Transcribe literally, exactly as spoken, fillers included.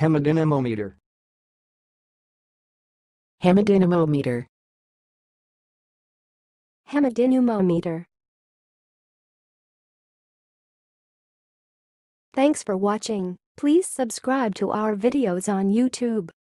hemadynamometer, hemadynamometer, hemadynamometer. Thanks for watching. Please subscribe to our videos on YouTube.